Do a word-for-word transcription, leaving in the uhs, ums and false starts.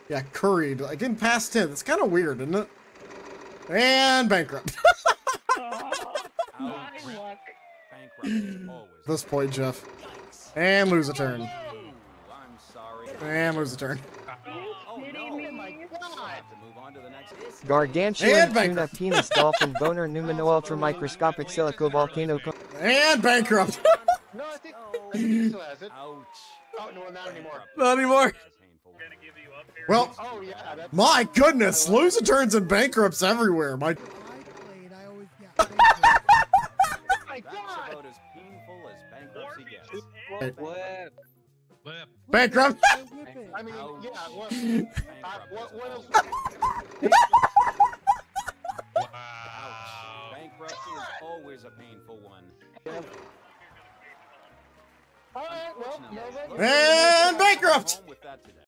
Yeah, curried. Like in past tense. It's kind of weird, isn't it? And bankrupt. This point, Jeff. And lose a turn. And lose a turn. Gargantuan tuna penis dolphin boner numino ultra microscopic silico volcano. And bankrupt. No, I think, I think he still has it. Oh, no, not anymore. Not anymore. Well, oh, yeah, that's... my goodness, lose a turns and bankrupts everywhere. My. my God. Flip. Flip. Bankrupt. I mean, yeah. What? Uh, what? What else? Wow. Bankruptcy is always a painful one. All right. Well, no, And bankrupt.